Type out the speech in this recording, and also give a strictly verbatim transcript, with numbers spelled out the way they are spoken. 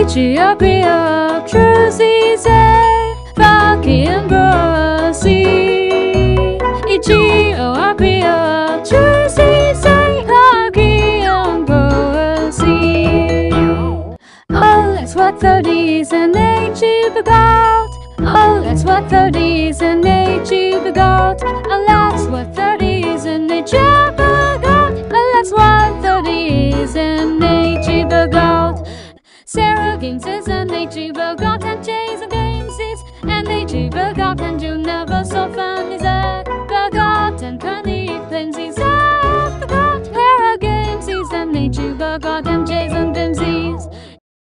Ethiopia, Trucy say, fucking Brossy. Ethiopia, Trucy say, fucking Brossy. Oh, that's what thirties and eighty forgot. Oh, that's what thirties and eighty forgot. Oh, that's what thirties and eighty forgot. Oh, that's what thirties and eighty forgot. Sarah Games is an eighty forgot, and Jason Games is an eighty forgot, and you never so fun is a forgot, and Connie Flames is a forgot. Sarah Games is an eighty forgot, and Jason